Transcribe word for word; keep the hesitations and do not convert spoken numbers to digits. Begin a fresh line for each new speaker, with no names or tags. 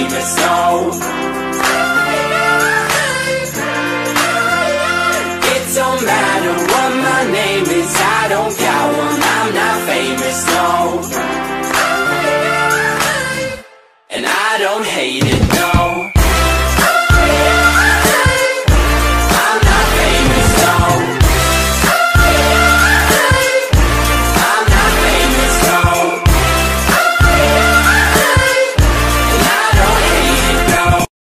famous, no. It don't matter what my name is, I don't got one, I'm not famous, no.